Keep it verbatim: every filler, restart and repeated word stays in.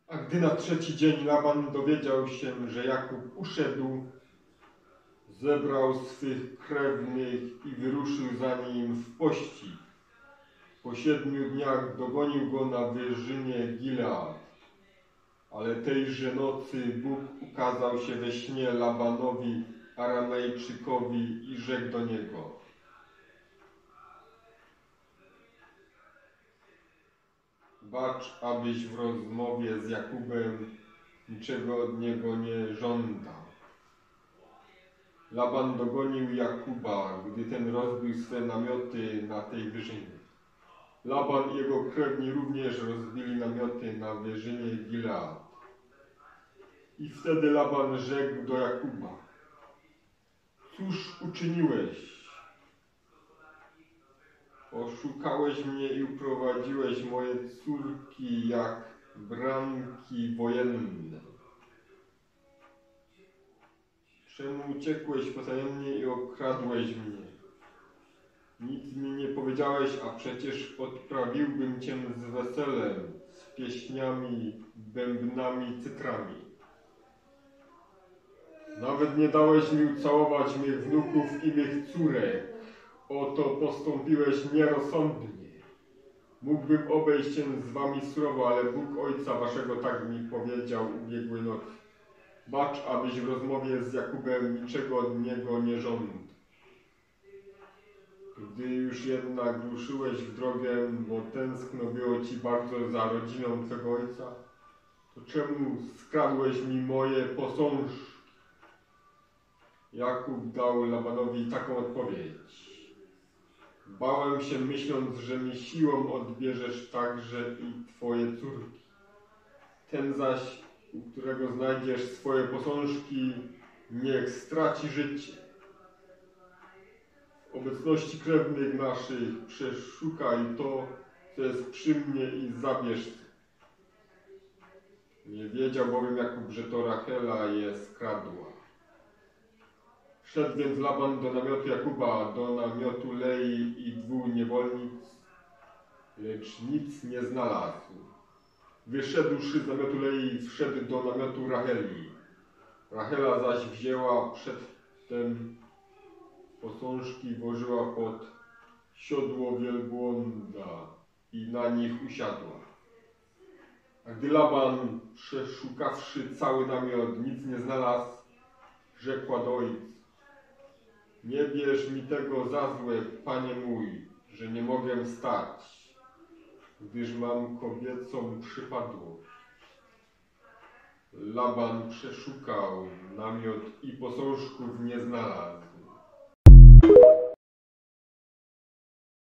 A gdy na trzeci dzień Laban dowiedział się, że Jakub uszedł, zebrał swych krewnych i wyruszył za nim w pościg. Po siedmiu dniach dogonił go na wyżynie Gilead. Ale tejże nocy Bóg ukazał się we śnie Labanowi, Aramejczykowi, i rzekł do niego: bacz, abyś w rozmowie z Jakubem niczego od niego nie żądał. Laban dogonił Jakuba, gdy ten rozbił swe namioty na tej wyżynie. Laban i jego krewni również rozbili namioty na wyżynie Gilead. I wtedy Laban rzekł do Jakuba: cóż uczyniłeś? Oszukałeś mnie i uprowadziłeś moje córki jak bramki wojenne. Czemu uciekłeś potajemnie i okradłeś mnie? Nic mi nie powiedziałeś, a przecież odprawiłbym cię z weselem, z pieśniami, bębnami, cytrami. Nawet nie dałeś mi ucałować mych wnuków i mych córek. Oto postąpiłeś nierozsądnie. Mógłbym obejść się z wami surowo, ale Bóg ojca waszego tak mi powiedział ubiegłej nocy: bacz, abyś w rozmowie z Jakubem niczego od niego nie żądał. Gdy już jednak ruszyłeś w drogę, bo tęskno było ci bardzo za rodziną twego ojca, to czemu skradłeś mi moje posążki? Jakub dał Labanowi taką odpowiedź: bałem się, myśląc, że mi siłą odbierzesz także i twoje córki. Ten zaś, u którego znajdziesz swoje posążki, niech straci życie. W obecności krewnych naszych przeszukaj to, co jest przy mnie, i zabierz. Nie wiedział bowiem Jakub, że to Rachela je skradła. Wszedł więc Laban do namiotu Jakuba, do namiotu Lei i dwóch niewolnic, lecz nic nie znalazł. Wyszedłszy z namiotu Lei, wszedł do namiotu Racheli. Rachela zaś wzięła przedtem posążki, włożyła pod siodło wielbłąda i na nich usiadła. A gdy Laban, przeszukawszy cały namiot, nic nie znalazł, rzekła do ojca: nie bierz mi tego za złe, panie mój, że nie mogę wstać, gdyż mam kobiecą przypadłość. Laban przeszukał namiot i posążków nie znalazł.